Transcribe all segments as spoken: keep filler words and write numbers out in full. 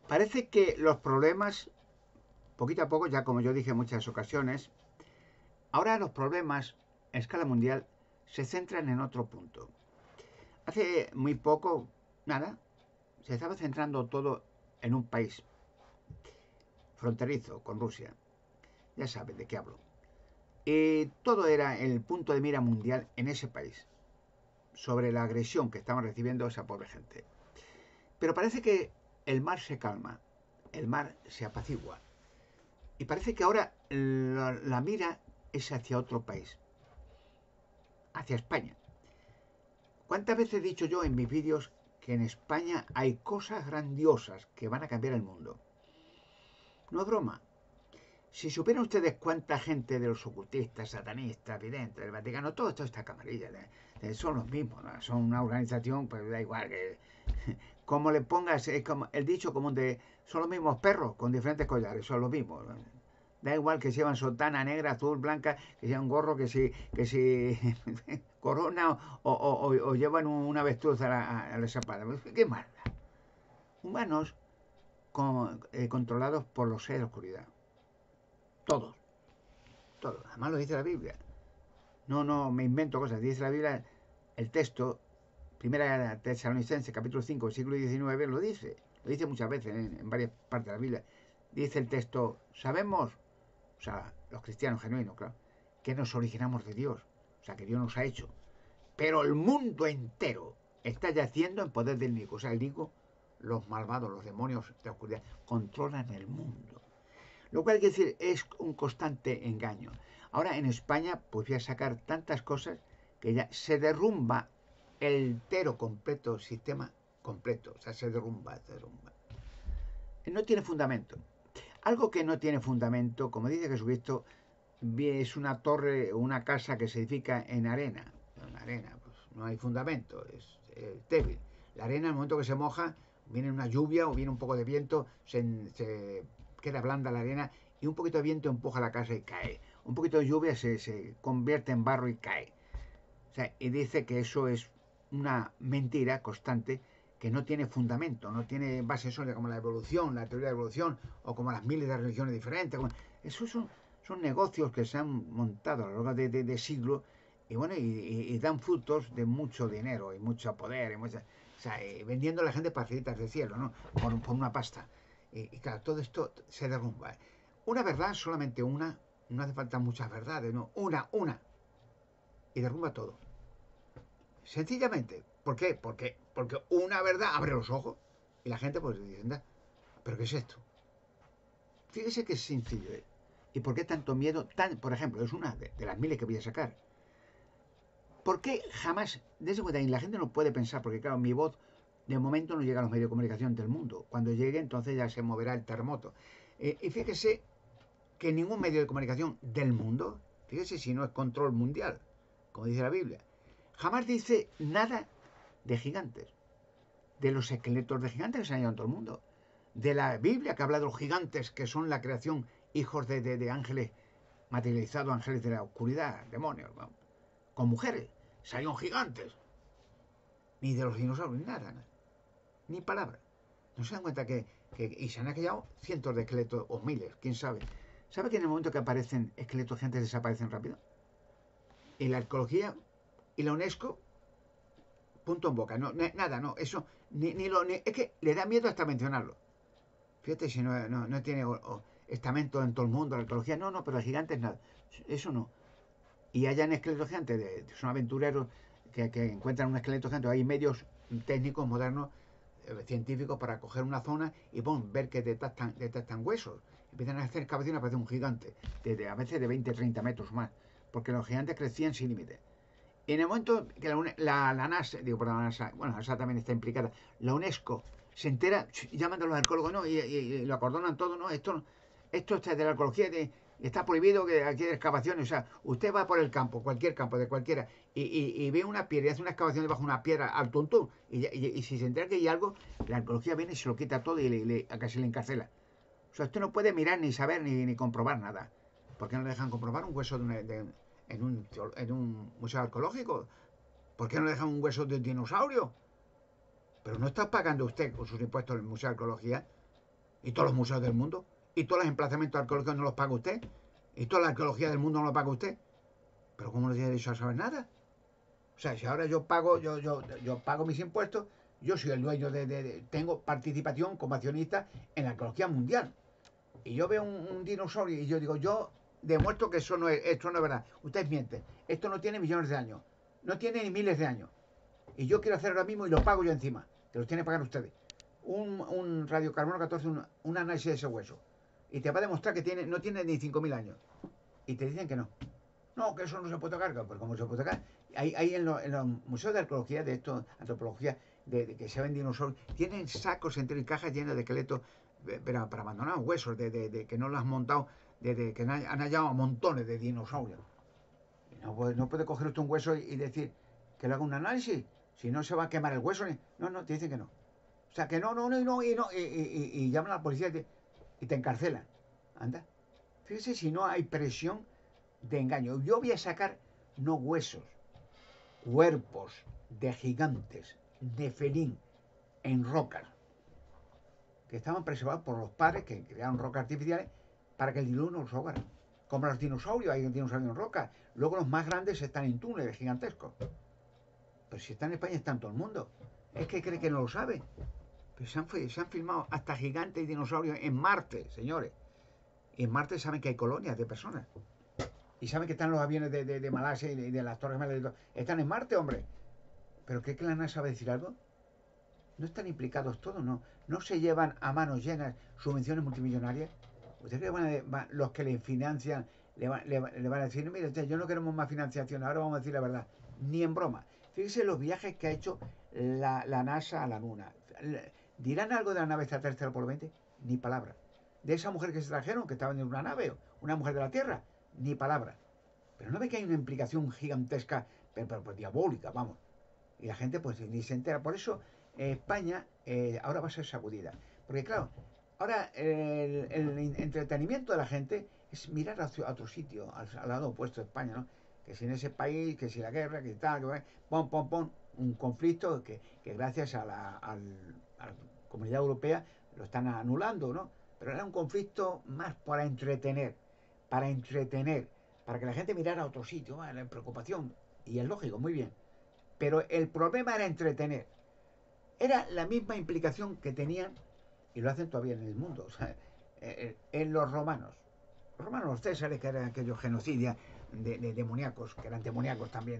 Parece que los problemas, poquito a poco, ya como yo dije en muchas ocasiones, ahora los problemas a escala mundial se centran en otro punto. Hace muy poco, nada, se estaba centrando todo en un país fronterizo con Rusia. Ya saben de qué hablo. Y todo era el punto de mira mundial en ese país, sobre la agresión que estaban recibiendo esa pobre gente. Pero parece que el mar se calma, el mar se apacigua. Y parece que ahora la, la mira es hacia otro país, hacia España. ¿Cuántas veces he dicho yo en mis vídeos que en España hay cosas grandiosas que van a cambiar el mundo? No es broma. Si supieran ustedes cuánta gente de los ocultistas, satanistas, videntes, del Vaticano, todo esto, esta camarilla, de, de, son los mismos, ¿no? Son una organización, pues da igual que. Como le pongas, es como el dicho común de. Son los mismos perros con diferentes collares, son los mismos. ¿No? Da igual que llevan sotana negra, azul, blanca, que llevan gorro, que si, que si corona o, o, o, o llevan una avestruz a la, a la espada. ¿Qué más? Humanos con, eh, controlados por los seres de oscuridad. Todos, todos. Además lo dice la Biblia. No, no, me invento cosas. Dice la Biblia, el texto, primera Tesalonicenses, capítulo cinco, versículo diecinueve, lo dice. Lo dice muchas veces en, en varias partes de la Biblia. Dice el texto, sabemos, o sea, los cristianos genuinos, claro, que nos originamos de Dios, o sea, que Dios nos ha hecho. Pero el mundo entero está yaciendo en poder del enemigo. O sea, el digo, los malvados, los demonios de la oscuridad, controlan el mundo. Lo cual quiere decir, es un constante engaño. Ahora en España, pues voy a sacar tantas cosas que ya se derrumba el entero completo sistema completo. O sea, se derrumba, se derrumba. No tiene fundamento. Algo que no tiene fundamento, como dice Jesucristo, es una torre o una casa que se edifica en arena. En arena, pues no hay fundamento, es, es débil. La arena, en el momento que se moja, viene una lluvia o viene un poco de viento, se, se queda blanda la arena y un poquito de viento empuja la casa y cae. Un poquito de lluvia se, se convierte en barro y cae. O sea, y dice que eso es una mentira constante que no tiene fundamento, no tiene base sólida como la evolución, la teoría de la evolución o como las miles de religiones diferentes. Como, eso son, son negocios que se han montado a lo largo de, de, de siglos y bueno, y, y, y, dan frutos de mucho dinero y mucho poder, y mucha, o sea, y vendiendo a la gente parcelitas de cielo, ¿no? Por, por una pasta. Y, y, claro, todo esto se derrumba. Una verdad, solamente una, no hace falta muchas verdades, ¿no? Una, una. Y derrumba todo. Sencillamente. ¿Por qué? Porque, porque una verdad abre los ojos y la gente pues dice, anda, ¿pero qué es esto? Fíjese que es sencillo, ¿eh? ¿Y por qué tanto miedo? Tan, por ejemplo, es una de, de las miles que voy a sacar. ¿Por qué jamás, desde cuenta, y la gente no puede pensar, porque claro, mi voz de momento no llega a los medios de comunicación del mundo. Cuando llegue, entonces ya se moverá el terremoto. Eh, y fíjese que ningún medio de comunicación del mundo, fíjese si no es control mundial, como dice la Biblia, jamás dice nada de gigantes, de los esqueletos de gigantes que se han llevado en todo el mundo, de la Biblia que habla de los gigantes que son la creación, hijos de, de, de ángeles materializados, ángeles de la oscuridad, demonios, ¿no? Con mujeres, salieron gigantes, ni de los dinosaurios, nada, nada, ni palabra. No se dan cuenta que, que y se han hallado cientos de esqueletos o miles, quién sabe. ¿Sabe que en el momento que aparecen esqueletos gigantes desaparecen rápido? Y la arqueología y la UNESCO, punto en boca, no, nada, no, eso, ni, ni lo, ni, es que le da miedo hasta mencionarlo. Fíjate si no, no, no tiene o, o, estamento en todo el mundo, la arqueología, no, no, pero gigantes nada, eso no. Y hayan esqueletos gigantes, de, de, son aventureros que, que encuentran un esqueleto gigante, hay medios técnicos modernos, eh, científicos para coger una zona y bon, ver que detectan, detectan huesos. Empiezan a hacer excavaciones, aparece un gigante, de, de, a veces de veinte, treinta metros más, porque los gigantes crecían sin límite. Y en el momento que la, la, la NASA, digo, perdón, la NASA, bueno, la NASA también está implicada, la UNESCO se entera, llaman a los arqueólogos, ¿no? Y, y, y lo acordonan todo, ¿no? Esto, esto está de la arqueología, de, está prohibido que aquí hay excavaciones. O sea, usted va por el campo, cualquier campo, de cualquiera, y, y, y ve una piedra y hace una excavación debajo de una piedra al tuntún. Y, y, y, si se entera que hay algo, la arqueología viene y se lo quita todo y le, le, a casi le encarcela. O sea, usted no puede mirar, ni saber, ni, ni comprobar nada. ¿Por qué no le dejan comprobar un hueso de, una, de en, un, en un museo arqueológico? ¿Por qué no le dejan un hueso de un dinosaurio? Pero no está pagando usted con sus impuestos en el Museo de Arqueología. ¿Y todos los museos del mundo? ¿Y todos los emplazamientos arqueológicos no los paga usted? ¿Y toda la arqueología del mundo no lo paga usted? ¿Pero cómo no tiene derecho a saber nada? O sea, si ahora yo pago, yo, yo, yo pago mis impuestos, yo soy el dueño de, de, de tengo participación como accionista en la arqueología mundial. Y yo veo un, un dinosaurio y yo digo, yo demuestro que eso no es, esto no es verdad. Ustedes mienten. Esto no tiene millones de años. No tiene ni miles de años. Y yo quiero hacer ahora mismo y lo pago yo encima. Que los tienen que pagar ustedes. Un, un radiocarbono catorce, un, un análisis de ese hueso. Y te va a demostrar que tiene, no tiene ni cinco mil años. Y te dicen que no. No, que eso no se puede tocar. Pues como se puede tocar. Hay, hay en, lo, en, los museos de arqueología, de esto, antropología, de, de que se ven dinosaurios, tienen sacos enteros y cajas llenas de esqueletos para, para abandonar huesos, de, de, de que no lo has montado, de, de que han hallado montones de dinosaurios. Y no, puede, no puede coger usted un hueso y, y decir que le haga un análisis. Si no se va a quemar el hueso. Ni... No, no, te dicen que no. O sea, que no, no, no, y no, y, no, y, y, y, y llaman a la policía y te, y te encarcelan. Anda. Fíjese si no hay presión de engaño. Yo voy a sacar no huesos, cuerpos de gigantes, de felín, en rocas, que estaban preservados por los padres que crearon rocas artificiales para que el diluvio no los ahogara. Como los dinosaurios, hay dinosaurios en rocas. Luego los más grandes están en túneles gigantescos. Pero si están en España, está en todo el mundo. Es que cree que no lo sabe. Pero se han, se han filmado hasta gigantes y dinosaurios en Marte, señores. Y en Marte saben que hay colonias de personas. Y saben que están los aviones de, de, de Malasia y de, de las Torres Gemelas. Están en Marte, hombre. ¿Pero cree que la NASA va a decir algo? No están implicados todos, no. No se llevan a manos llenas subvenciones multimillonarias. ¿Ustedes creen que van a, va, los que le financian le, va, le, le van a decir, mire, yo no queremos más financiación, ahora vamos a decir la verdad? Ni en broma. Fíjese los viajes que ha hecho la, la NASA a la Luna. ¿Dirán algo de la nave extraterrestre por veinte? Ni palabra. De esa mujer que se trajeron, que estaba en una nave, una mujer de la Tierra, ni palabra. Pero no ve que hay una implicación gigantesca, pero, pero pues diabólica, vamos. Y la gente pues ni se entera. Por eso eh, España eh, ahora va a ser sacudida. Porque claro, ahora el, el entretenimiento de la gente es mirar hacia otro sitio, al, al lado opuesto de España, ¿no? Que si en ese país, que si la guerra, que tal, que pom, pom, pom, un conflicto que, que gracias a la, al, a la Comunidad Europea lo están anulando, ¿no? Pero era un conflicto más para entretener, para entretener, para que la gente mirara a otro sitio, ¿vale? La preocupación. Y es lógico, muy bien. Pero el problema era entretener. Era la misma implicación que tenían, y lo hacen todavía en el mundo, o sea, en los romanos. Los romanos, los césares, que eran aquellos genocidios de, de demoníacos, que eran demoníacos también,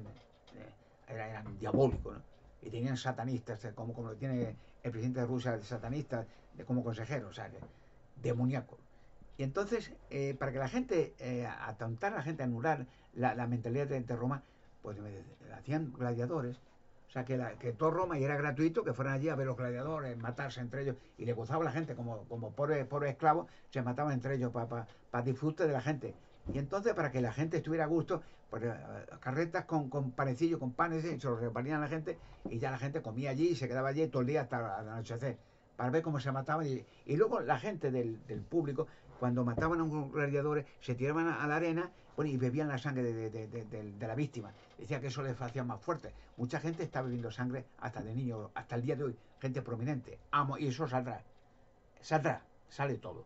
eran, eran diabólicos, ¿no? Y tenían satanistas, como, como lo tiene el presidente de Rusia, de satanistas, de, como consejero, o sea, de, demoníacos. Y entonces, eh, para que la gente, eh, atontar a la gente, anular la, la mentalidad de, de Roma, pues hacían gladiadores. O sea, que, la, que todo Roma, y era gratuito, que fueran allí a ver los gladiadores, matarse entre ellos, y le gozaba la gente, como, como pobres pobre esclavos, se mataban entre ellos para pa, pa disfrute de la gente. Y entonces, para que la gente estuviera a gusto, pues carretas con, con panecillos, con panes, y se los repartían a la gente, y ya la gente comía allí y se quedaba allí todo el día hasta el anochecer, para ver cómo se mataban. Y, y luego la gente del, del público, cuando mataban a unos gladiadores, se tiraban a, a la arena, bueno, y bebían la sangre de, de, de, de, de, de la víctima. Decía que eso les hacía más fuerte. Mucha gente está bebiendo sangre hasta de niños, hasta el día de hoy, gente prominente. Amo, y eso saldrá. Saldrá, sale todo.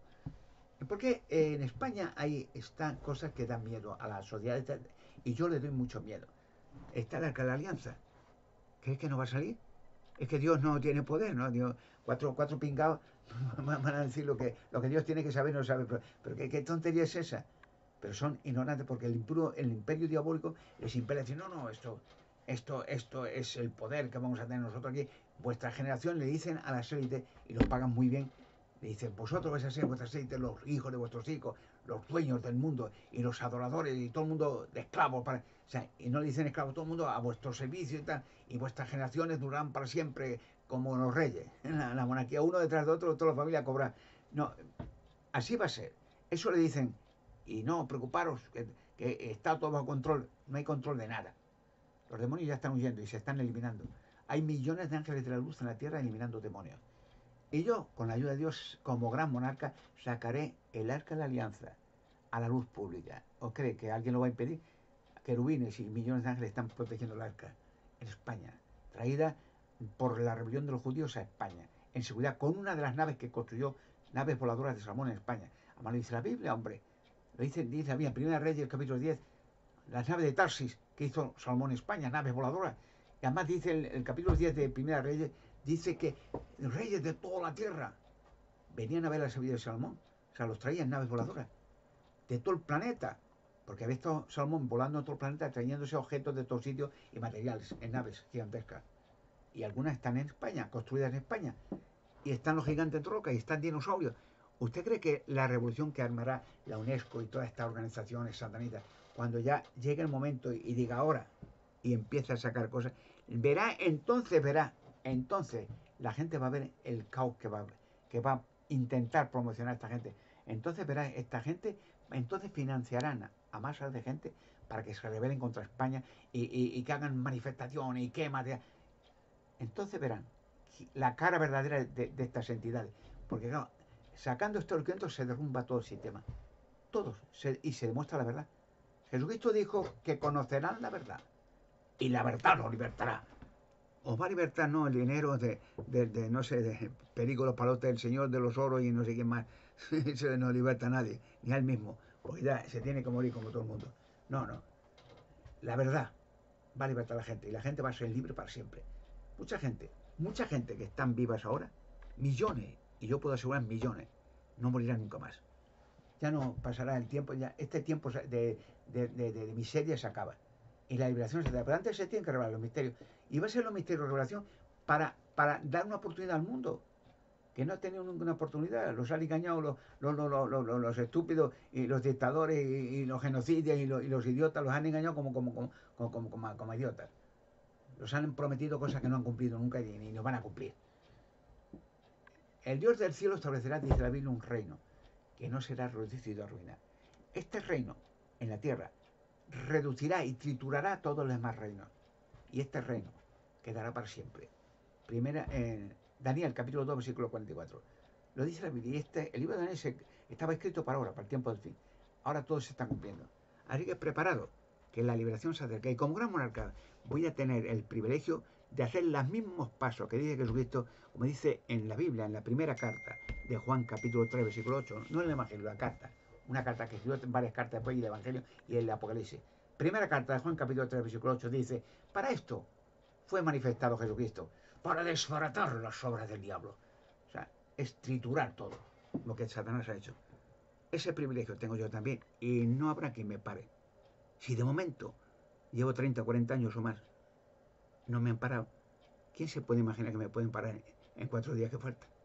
Porque en España hay están cosas que dan miedo a la sociedad, y yo le doy mucho miedo. Está la, la alianza. ¿Crees que no va a salir? Es que Dios no tiene poder, ¿no? Dios, cuatro, cuatro pingados van a decir lo que, lo que Dios tiene que saber, no sabe. Pero, pero ¿qué, ¿qué tontería es esa? Pero son ignorantes, porque el, impuro, el imperio diabólico les impele decir, no, no, esto, esto, esto es el poder que vamos a tener nosotros aquí. Vuestra generación, le dicen a las élites, y los pagan muy bien, le dicen, vosotros vais a ser vuestras élites, los hijos de vuestros hijos, los dueños del mundo, y los adoradores, y todo el mundo de esclavos. Para, o sea, y no le dicen esclavos, todo el mundo a vuestro servicio y tal, y vuestras generaciones durarán para siempre, como los reyes. En la, la monarquía, uno detrás de otro, toda la familia cobra. No, así va a ser. Eso le dicen. Y no, preocuparos, que, que está todo bajo control. No hay control de nada. Los demonios ya están huyendo y se están eliminando. Hay millones de ángeles de la luz en la tierra eliminando demonios. Y yo, con la ayuda de Dios, como gran monarca, sacaré el arca de la alianza a la luz pública. ¿O cree que alguien lo va a impedir? Querubines y millones de ángeles están protegiendo el arca en España, traída por la rebelión de los judíos a España, en seguridad, con una de las naves que construyó naves voladoras de Salomón en España. Además lo dice la Biblia, hombre. Lo dice, dice la Biblia, Primera Reyes, capítulo diez, las naves de Tarsis que hizo Salomón en España, naves voladoras. Y además dice el, el capítulo diez de Primera Reyes, dice que reyes de toda la tierra venían a ver la sabiduría de Salomón. O sea, los traían naves voladoras de todo el planeta. Porque había estado Salomón volando en todo el planeta, trayéndose objetos de todos sitios y materiales en naves gigantescas. Y algunas están en España, construidas en España. Y están los gigantes de roca y están dinosaurios. ¿Usted cree que la revolución que armará la UNESCO y todas estas organizaciones satanistas, cuando ya llegue el momento y diga ahora y empiece a sacar cosas, verá, entonces verá, entonces la gente va a ver el caos que va, que va a intentar promocionar a esta gente. Entonces verá, esta gente, entonces financiarán a masas de gente para que se rebelen contra España y, y, y que hagan manifestaciones y quemas. De... Entonces verán la cara verdadera de, de estas entidades. Porque claro, sacando estos documentos se derrumba todo el sistema. Todos. Se, y se demuestra la verdad. Jesucristo dijo que conocerán la verdad. Y la verdad los libertará. Os va a libertar no el dinero de, de, de no sé, de Perico los Palotes, del Señor de los Oros y no sé quién más. Eso no liberta a nadie, ni a él mismo. Porque ya se tiene que morir como todo el mundo. No, no. La verdad va a libertar a la gente. Y la gente va a ser libre para siempre. Mucha gente, mucha gente que están vivas ahora, millones, y yo puedo asegurar millones, no morirán nunca más. Ya no pasará el tiempo, ya este tiempo de, de, de, de, de miseria se acaba. Y la liberación se da. Pero antes se tienen que revelar los misterios. Y va a ser los misterios de revelación para, para dar una oportunidad al mundo. Que no ha tenido ninguna oportunidad. Los han engañado los, los, los, los, los, los estúpidos y los dictadores y, y los genocidios y los, y los idiotas. Los han engañado como, como, como, como, como, como, como idiotas. Los han prometido cosas que no han cumplido nunca y ni nos van a cumplir. El Dios del cielo establecerá, dice la Biblia, un reino que no será reducido a ruina. Este reino en la tierra reducirá y triturará todos los demás reinos. Y este reino quedará para siempre. Primera, eh, Daniel, capítulo dos, versículo cuarenta y cuatro. Lo dice la Biblia. Y este, el libro de Daniel se, estaba escrito para ahora, para el tiempo del fin. Ahora todo se está cumpliendo. Así que preparado, que la liberación se acerca. Y como gran monarca voy a tener el privilegio de hacer los mismos pasos que dice Jesucristo, como dice en la Biblia, en la primera carta de Juan, capítulo tres, versículo ocho. No en el Evangelio, la carta. Una carta que escribió varias cartas después y el Evangelio y el Apocalipsis. Primera carta de Juan, capítulo tres, versículo ocho, dice: para esto fue manifestado Jesucristo, para desbaratar las obras del diablo. O sea, es triturar todo lo que Satanás ha hecho. Ese privilegio tengo yo también y no habrá quien me pare. Si de momento llevo treinta, cuarenta años o más, no me han parado, ¿quién se puede imaginar que me pueden parar en cuatro días que faltan?